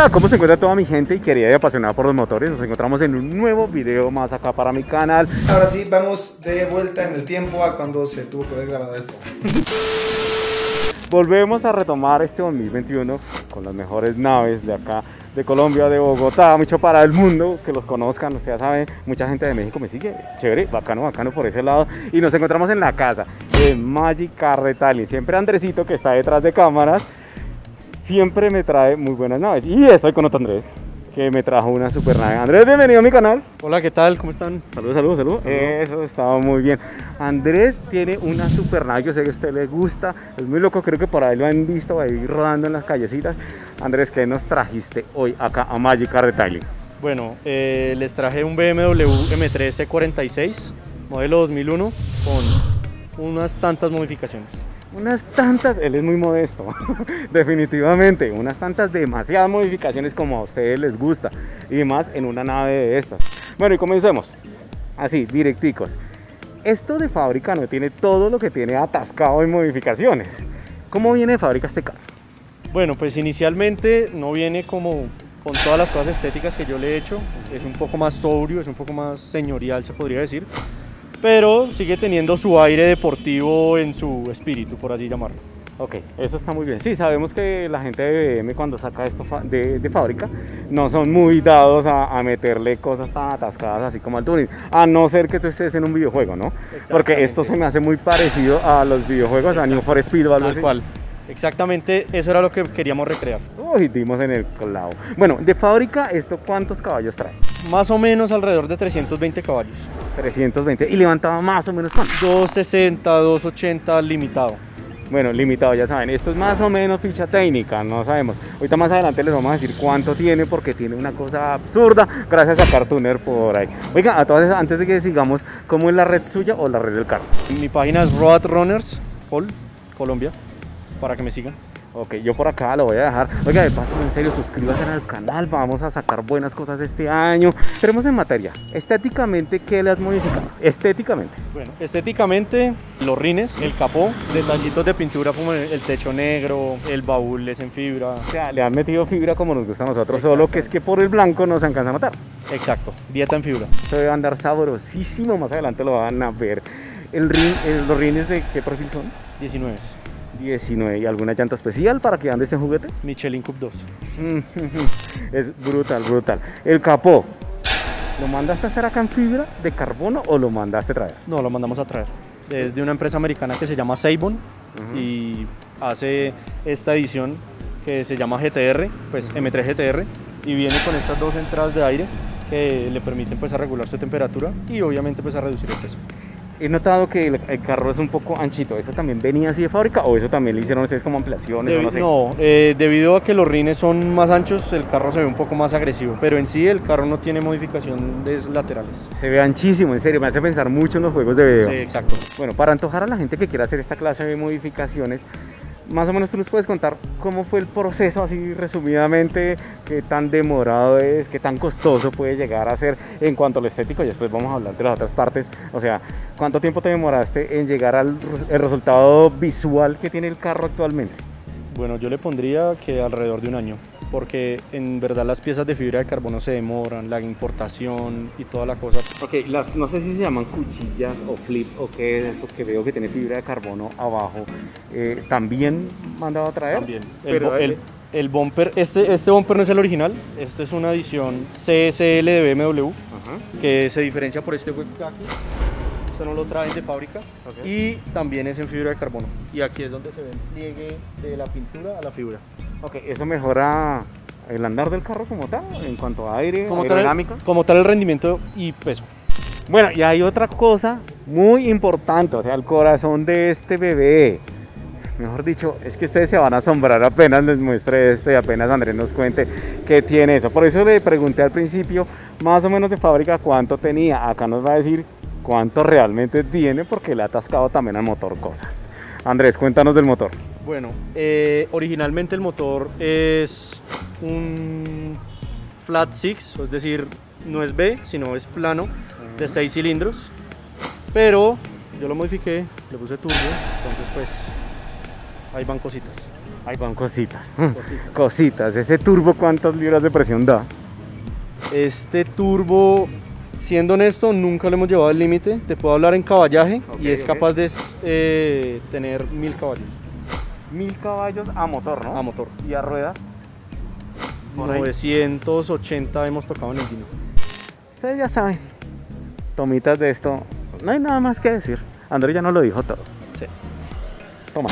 Hola, ¿cómo se encuentra toda mi gente y querida y apasionada por los motores? Nos encontramos en un nuevo video más acá para mi canal. Ahora sí, vamos de vuelta en el tiempo a cuando se tuvo que haber grabado esto. Volvemos a retomar este 2021 con las mejores naves de acá, de Colombia, de Bogotá, mucho para el mundo, que los conozcan, ustedes saben, mucha gente de México me sigue, chévere, bacano, bacano por ese lado. Y nos encontramos en la casa de Magic Car Retailing. Siempre Andresito, que está detrás de cámaras, siempre me trae muy buenas naves. Y estoy con otro Andrés, que me trajo una super nave. Andrés, bienvenido a mi canal. Hola, ¿qué tal? ¿Cómo están? Saludos, saludos, saludos. Eso estaba muy bien. Andrés tiene una super nave, yo sé que a usted le gusta, es muy loco, creo que por ahí lo han visto ahí rodando en las callecitas. Andrés, ¿qué nos trajiste hoy acá a Magic Car Retailing? Bueno, les traje un BMW M3 C46, modelo 2001, con unas tantas modificaciones. Unas tantas, él es muy modesto, definitivamente, unas tantas, demasiadas modificaciones como a ustedes les gusta, y más en una nave de estas. Bueno, y comencemos, así, directicos. Esto de fábrica no tiene todo lo que tiene atascado en modificaciones. ¿Cómo viene de fábrica este carro? Bueno, pues inicialmente no viene como con todas las cosas estéticas que yo le he hecho, es un poco más sobrio, es un poco más señorial, se podría decir, pero sigue teniendo su aire deportivo en su espíritu, por así llamarlo. Ok, eso está muy bien. Sí, sabemos que la gente de BM cuando saca esto de fábrica no son muy dados a meterle cosas tan atascadas así como al tuning, a no ser que tú estés en un videojuego, ¿no? Porque esto se me hace muy parecido a los videojuegos, a Need for Speed o algo así. Tal cual. Exactamente, eso era lo que queríamos recrear. Uy, dimos en el clavo. Bueno, de fábrica, ¿esto cuántos caballos trae? Más o menos alrededor de 320 caballos. 320. ¿Y levantaba más o menos cuánto? 260, 280 limitado. Bueno, limitado, ya saben, esto es más o menos ficha técnica, no sabemos. Ahorita más adelante les vamos a decir cuánto tiene, porque tiene una cosa absurda, gracias a Cartuner por ahí. Oiga, a todas, antes de que sigamos, ¿cómo es la red suya o la red del carro? Mi página es Road Runners Colombia, para que me sigan. Ok, yo por acá lo voy a dejar. Oiga, de paso, en serio, suscríbanse al canal, vamos a sacar buenas cosas este año. Entremos en materia. Estéticamente, ¿qué le has modificado? Estéticamente. Bueno, estéticamente, los rines, el capó, detallitos de pintura como el techo negro, el baúl es en fibra. O sea, le han metido fibra como nos gusta a nosotros, solo que es que por el blanco no se alcanza a notar. Exacto, dieta en fibra. Esto debe andar sabrosísimo, más adelante lo van a ver. ¿Los rines de qué perfil son? 19. 19. ¿Y alguna llanta especial para que ande este juguete? Michelin Cup 2. Es brutal, brutal. El capó, ¿lo mandaste a hacer acá en fibra de carbono o lo mandaste a traer? No, lo mandamos a traer. Es de una empresa americana que se llama Seibon y hace esta edición que se llama GTR, pues M3 GTR, y viene con estas dos entradas de aire que le permiten pues a regular su temperatura y obviamente pues a reducir el peso. He notado que el carro es un poco anchito. ¿Eso también venía así de fábrica o eso también le hicieron ustedes como ampliaciones? No sé. No, debido a que los rines son más anchos, el carro se ve un poco más agresivo, pero en sí el carro no tiene modificaciones laterales. Se ve anchísimo, en serio, me hace pensar mucho en los juegos de video. Sí, exacto. Bueno, para antojar a la gente que quiera hacer esta clase de modificaciones, más o menos tú nos puedes contar cómo fue el proceso, así resumidamente, qué tan demorado es, qué tan costoso puede llegar a ser en cuanto a lo estético, y después vamos a hablar de las otras partes. O sea, ¿cuánto tiempo te demoraste en llegar al resultado visual que tiene el carro actualmente? Bueno, yo le pondría que alrededor de un año, porque en verdad las piezas de fibra de carbono se demoran, la importación y toda la cosa. Ok, no sé si se llaman cuchillas o flip o qué es esto que veo que tiene fibra de carbono abajo, ¿también mandado a traer? También. Pero El bumper, este bumper no es el original, esto es una edición CSL de BMW, que se diferencia por este hueco aquí. Esto no lo traen de fábrica, y también es en fibra de carbono. Y aquí es donde se ve el pliegue de la pintura a la fibra. Ok, eso mejora el andar del carro como tal, en cuanto a aire, aerodinámica. Como tal el rendimiento y peso. Bueno, y hay otra cosa muy importante, o sea, el corazón de este bebé. Mejor dicho, es que ustedes se van a asombrar apenas les muestre esto y apenas Andrés nos cuente qué tiene eso. Por eso le pregunté al principio, más o menos de fábrica, cuánto tenía. Acá nos va a decir cuánto realmente tiene, porque le ha atascado también al motor cosas. Andrés, cuéntanos del motor. Bueno, originalmente el motor es un flat six, es decir, no es B, sino es plano, de 6 cilindros, pero yo lo modifiqué, le puse turbo, entonces pues ahí van cositas. Ahí van cositas. Cositas. ¿Ese turbo cuántas libras de presión da? Este turbo, siendo honesto, nunca lo hemos llevado al límite. Te puedo hablar en caballaje y es capaz de tener 1000 caballos. 1000 caballos a motor, ¿no? A motor. ¿Y a rueda? 980 hemos tocado en el Gino. Ustedes ya saben, tomitas de esto, no hay nada más que decir. Andrés ya nos lo dijo todo. Sí. Toma.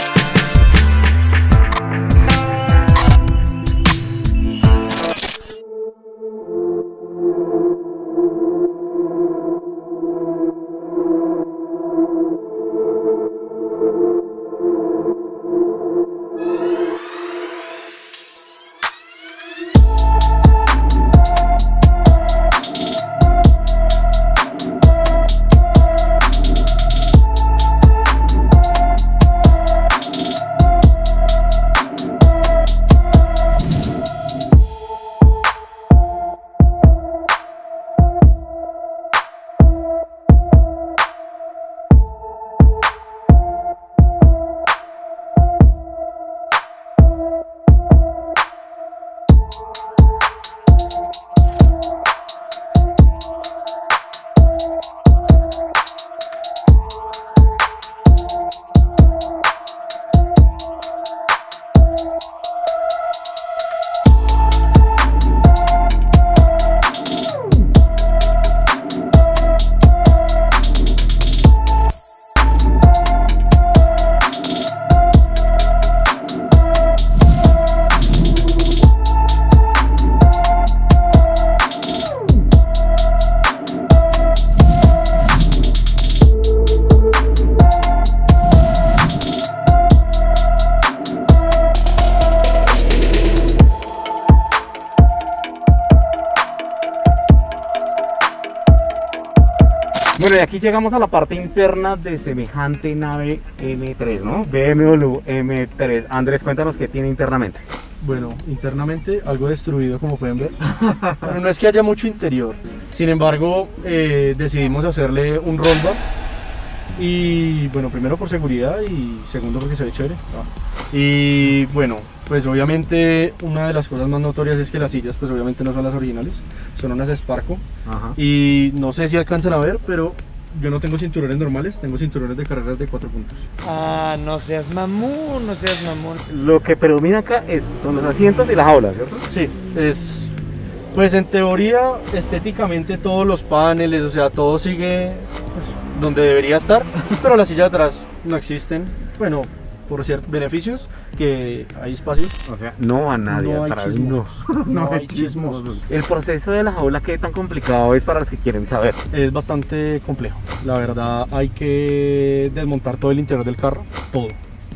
Bueno, y aquí llegamos a la parte interna de semejante nave M3, ¿no? BMW M3. Andrés, cuéntanos qué tiene internamente. Bueno, internamente algo destruido, como pueden ver. Pero no es que haya mucho interior. Sin embargo, decidimos hacerle un rollback. Y bueno, primero por seguridad y segundo porque se ve chévere. Y bueno, pues obviamente una de las cosas más notorias es que las sillas pues obviamente no son las originales, son unas Sparco. Ajá. Y no sé si alcanzan a ver, pero yo no tengo cinturones normales, tengo cinturones de carreras de 4 puntos. Ah, no seas mamón, no seas mamón. Lo que predomina acá son los asientos y la jaula, ¿cierto? Sí, es... Pues en teoría, estéticamente todos los paneles, o sea, todo sigue pues, donde debería estar, pero las sillas de atrás no existen. Bueno, por ciertos beneficios, que hay espacio. O sea, no a nadie no atrás, no hay chismos. El proceso de la jaula, ¿qué tan complicado es para los que quieren saber? Es bastante complejo. La verdad, hay que desmontar todo el interior del carro, todo.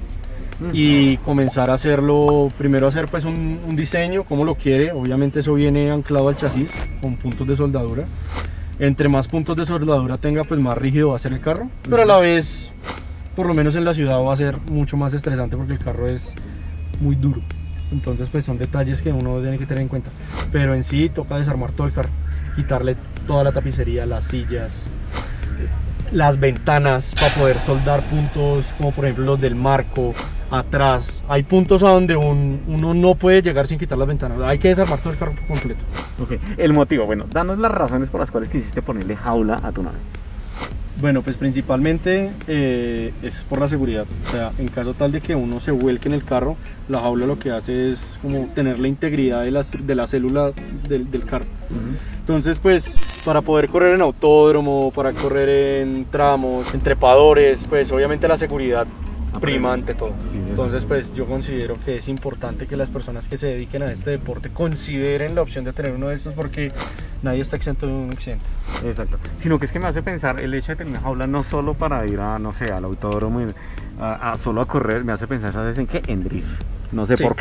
Y comenzar a hacerlo, primero hacer pues un diseño, como lo quiere. Obviamente eso viene anclado al chasis con puntos de soldadura. Entre más puntos de soldadura tenga, pues más rígido va a ser el carro, pero a la vez, por lo menos en la ciudad, va a ser mucho más estresante porque el carro es muy duro. Entonces pues son detalles que uno tiene que tener en cuenta. Pero en sí toca desarmar todo el carro, quitarle toda la tapicería, las sillas, las ventanas, para poder soldar puntos como por ejemplo los del marco. Atrás hay puntos a donde uno no puede llegar sin quitar las ventanas, hay que desarmar todo el carro completo. Okay. El motivo, bueno, danos las razones por las cuales quisiste ponerle jaula a tu nave. Bueno, pues principalmente es por la seguridad. O sea, en caso tal de que uno se vuelque en el carro, la jaula lo que hace es como tener la integridad de la célula del carro. Entonces, pues, para poder correr en autódromo, para correr en tramos, en trepadores, pues obviamente la seguridad prima ante todo. Sí, entonces pues yo considero que es importante que las personas que se dediquen a este deporte consideren la opción de tener uno de estos, porque nadie está exento de un accidente. Exacto, sino que es que me hace pensar el hecho de tener una jaula no solo para ir a, no sé, al autódromo, solo a correr, me hace pensar, ¿sabes en qué? En drift, no sé por qué.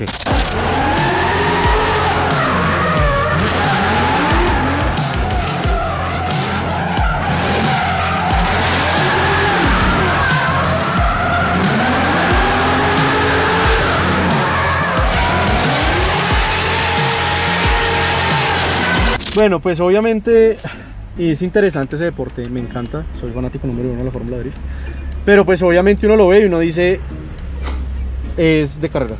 Bueno, pues obviamente es interesante ese deporte, me encanta, soy fanático número 1 de la Fórmula Drift, pero pues obviamente uno lo ve y uno dice, es de carreras.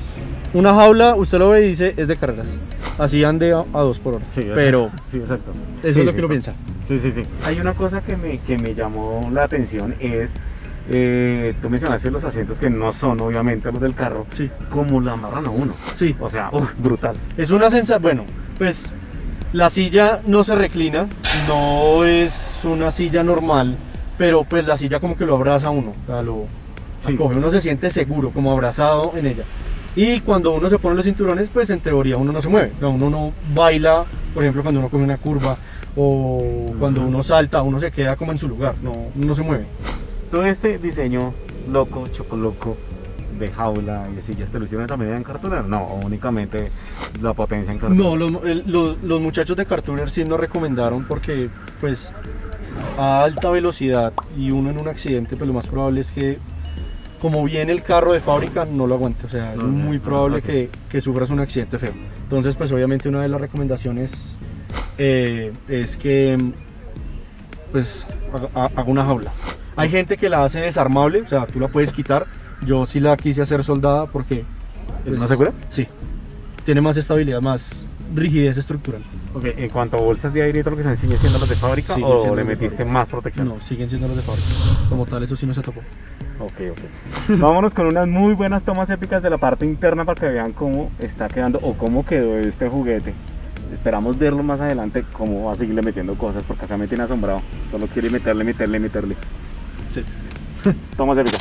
una jaula, usted lo ve y dice, es de carreras. Así ande a 2 por hora. Sí, pero sí, exacto. eso Sí, es lo sí, que uno piensa. Sí, sí, sí. Hay una cosa que me llamó la atención es, tú mencionaste los asientos que no son obviamente los del carro, Sí. como lo amarran a uno. Sí. O sea, brutal. Es una sensación, bueno, pues la silla no se reclina, no es una silla normal, pero pues la silla como que lo abraza a uno, o sea, lo acoge, uno se siente seguro, como abrazado en ella. Y cuando uno se pone los cinturones, pues en teoría uno no se mueve, o sea, uno no baila, por ejemplo, cuando uno coge una curva o cuando uno salta, uno se queda como en su lugar, no se mueve. Todo este diseño loco, chocoloco, de jaula y de sillas, ¿te lo hicieron también en Cartooner? No, o únicamente la potencia en Cartooner. No, los muchachos de Cartooner sí nos recomendaron porque pues a alta velocidad y uno en un accidente, pues lo más probable es que como viene el carro de fábrica no lo aguante, o sea, es muy probable que sufras un accidente feo. Entonces pues obviamente una de las recomendaciones es que pues haga una jaula. Hay gente que la hace desarmable, o sea, tú la puedes quitar. Yo sí la quise hacer soldada porque ¿Es más segura? Sí, tiene más estabilidad, más rigidez estructural. Ok, en cuanto a bolsas de aire y todo lo que se siguen siendo las de fábrica, Siguen o siendo le las de metiste fábrica. más protección. No, siguen siendo los de fábrica. Como tal, eso sí no se tocó. Ok. Vámonos con unas muy buenas tomas épicas de la parte interna para que vean cómo está quedando o cómo quedó este juguete. Esperamos verlo más adelante, cómo va a seguirle metiendo cosas, porque acá me tiene asombrado. Solo quiere meterle. Sí. Tomas épicas.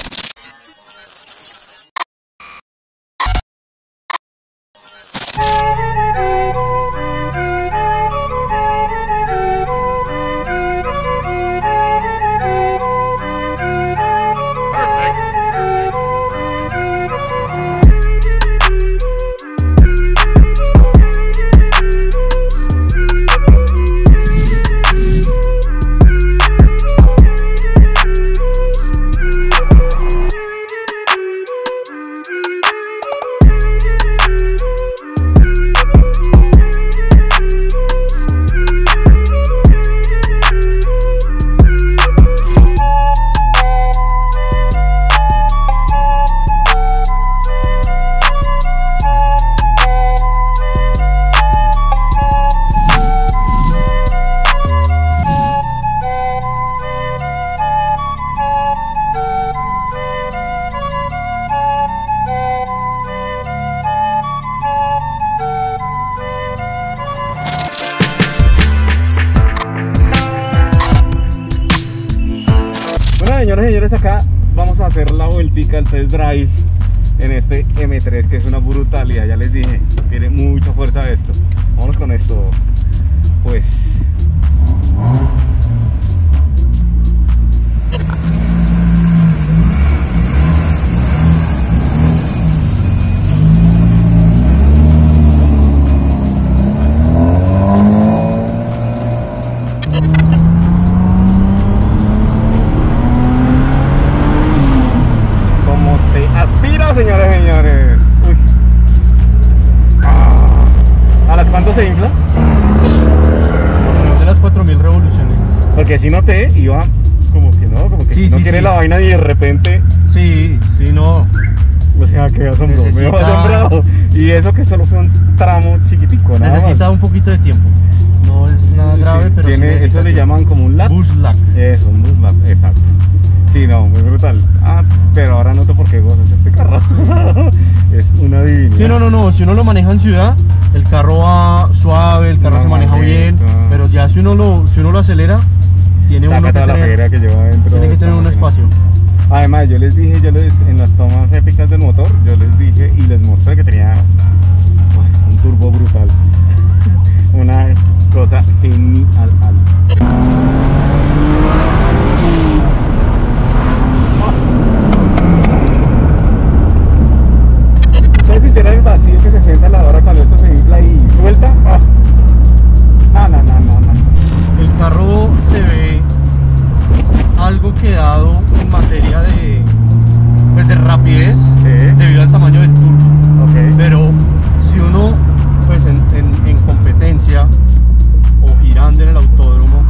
Señores y señores, acá vamos a hacer la vueltica, el test drive en este M3, que es una brutalidad, ya les dije, tiene mucha fuerza esto. Vámonos con esto, pues. Señores y señores, uy. ¿A las cuánto se infla? De las 4000 revoluciones. Porque si noté, iba como que sí, no quiere la vaina y de repente. Sí, no. O sea, que asombró, me dejó asombrado. Y eso que solo fue un tramo chiquitico, nada necesita más. Un poquito de tiempo. No es nada grave, sí, pero tiene, sí eso le llaman como un lag. Boost lag. Eso, un boost lag, exacto. Sí, no, muy brutal. Pero ahora noto por qué gozas este carro. Es una divinidad. Sí, no. Si uno lo maneja en ciudad, el carro va suave, el carro se maneja bien. Pero ya si uno lo acelera, tiene uno que toda tener, la que lleva dentro. Tiene que tener un espacio. Además, yo les dije, en las tomas épicas del motor, yo les dije y les mostré que tenía un turbo brutal. Una cosa genial. ¿Ustedes sintieron el vacío que se siente a la hora cuando esto se infla y suelta? No. El carro se ve algo quedado en materia de rapidez, debido al tamaño del turbo. Okay. Pero si uno pues en competencia o girando en el autódromo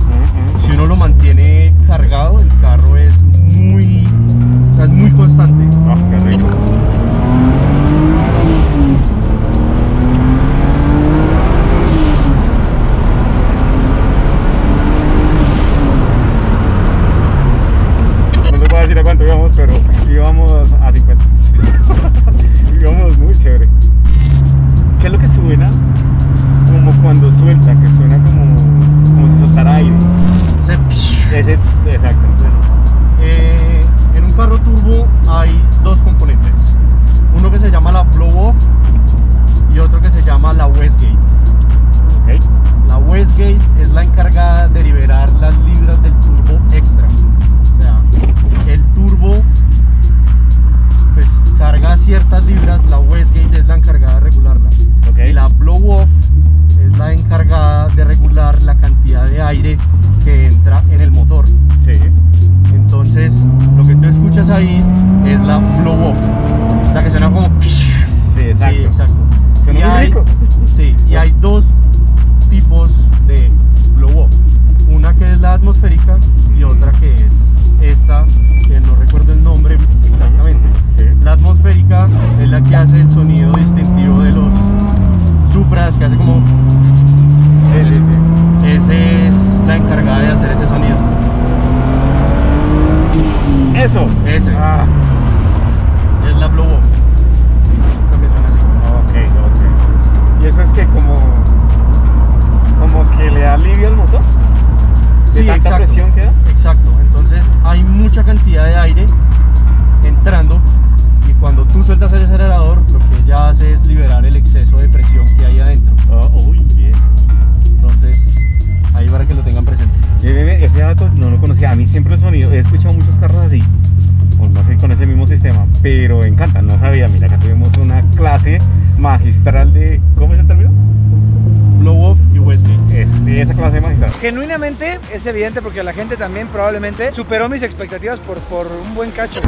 wastegate es la encargada de liberar las libras del turbo extra. O sea, el turbo pues carga ciertas libras, la wastegate es la encargada de regularla. Okay. Y la blow off es la encargada de regular la cantidad de aire que entra en el motor. Sí. Entonces, lo que tú escuchas ahí es la blow off, la que suena como... Sí, exacto. Sí, exacto. Suena Y muy hay, rico. sí, y hay dos tipos de blow off. Una que es la atmosférica y otra que es esta, que no recuerdo el nombre exactamente. Sí. La atmosférica es la que hace el sonido distintivo de los Supras, que hace como... Esa es la encargada de hacer ese sonido. Eso. Ese. Ah. Es la blow off. Lo que suena así. Ok. ¿Y eso es que como que le da alivio al motor? ¿De Sí, tanta exacto. presión que da? Exacto. Entonces hay mucha cantidad de aire entrando y cuando tú sueltas el acelerador, lo que ella hace es liberar el exceso de presión que hay adentro. Uy, bien. Entonces, ahí para que lo tengan presente. Ese dato no lo conocía. A mí siempre el sonido, he escuchado muchos carros así, o no sé, con ese mismo sistema, pero me encanta, no sabía. Mira, acá tuvimos una clase magistral de, ¿cómo es el término? Blow off y wastegate. De esa clase magistral. Genuinamente es evidente porque la gente también probablemente superó mis expectativas por un buen cacho.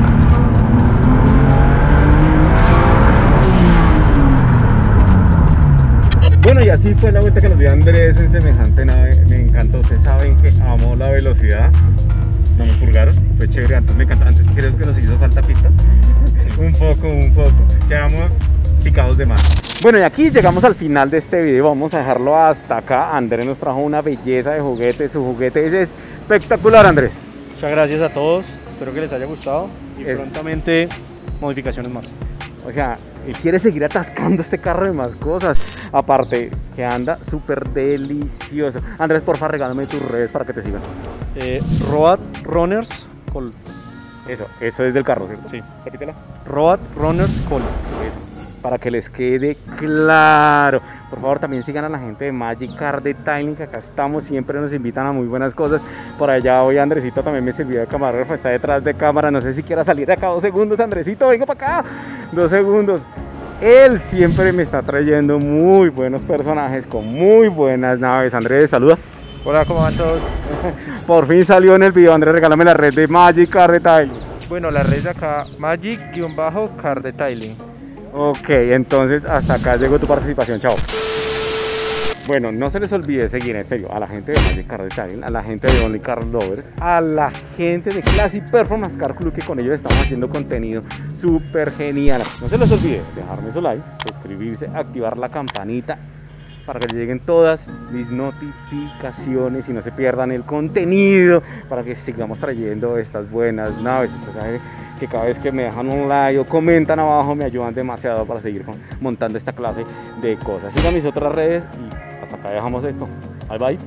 Bueno, y así fue la vuelta que nos dio Andrés en semejante nave. Me encantó. Ustedes saben que amo la velocidad. No me purgaron, fue chévere. Antes me encantó. Antes creo que nos hizo falta pista. un poco. Quedamos picados de más. Bueno, y aquí llegamos al final de este video. Vamos a dejarlo hasta acá. Andrés nos trajo una belleza de juguete. Su juguete es espectacular, Andrés. Muchas gracias a todos. Espero que les haya gustado y prontamente modificaciones más. O sea, él quiere seguir atascando este carro de más cosas. Aparte, que anda súper delicioso. Andrés, porfa, regálame tus redes para que te sigan. Road Runners Call. Eso es del carro, ¿cierto? Sí. Repítela. Road Runners Call. Eso, para que les quede claro. Por favor, también sigan a la gente de Magic Car Detailing, que acá estamos, siempre nos invitan a muy buenas cosas. Por allá hoy Andresito también me sirvió de camarógrafo, está detrás de cámara. No sé si quiera salir de acá 2 segundos, Andresito, venga para acá. 2 segundos. Él siempre me está trayendo muy buenos personajes con muy buenas naves. Andrés, saluda. Hola, ¿cómo van todos? Por fin salió en el video. Andrés, regálame la red de Magic Car Detailing. Bueno, la red de acá, Magic-Car Detailing. Ok, entonces hasta acá llegó tu participación, chao. Bueno, no se les olvide seguir en serio a la gente de Magic Car Detailing, a la gente de Only Car Lovers, a la gente de Classic Performance Car Club, que con ellos estamos haciendo contenido súper genial. No se les olvide dejarme su like, suscribirse, activar la campanita para que les lleguen todas mis notificaciones y no se pierdan el contenido, para que sigamos trayendo estas buenas naves. Ustedes saben que cada vez que me dejan un like o comentan abajo me ayudan demasiado para seguir montando esta clase de cosas. Sigan mis otras redes y hasta acá dejamos esto. Bye bye.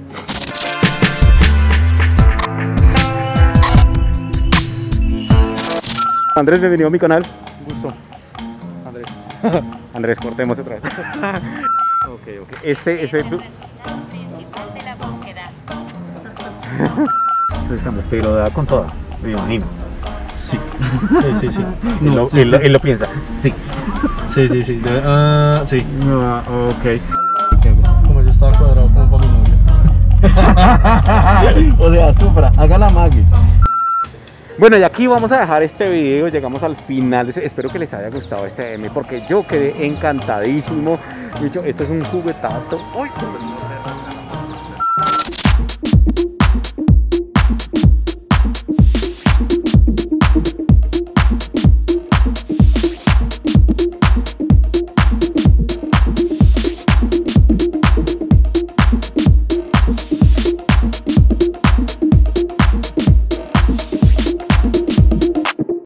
Andrés, bienvenido a mi canal. Un gusto. Andrés. Andrés, cortemos otra vez. Ok. Ese tú. Pero da con toda, me imagino. Sí. Sí. Él lo piensa. Sí. Sí. Sí. No, ok. Como yo estaba cuadrado como para mi novia. O sea, Supra, haga la magia. Bueno, y aquí vamos a dejar este video. Llegamos al final. Espero que les haya gustado este M, porque yo quedé encantadísimo. De hecho, este es un juguetazo. Uy,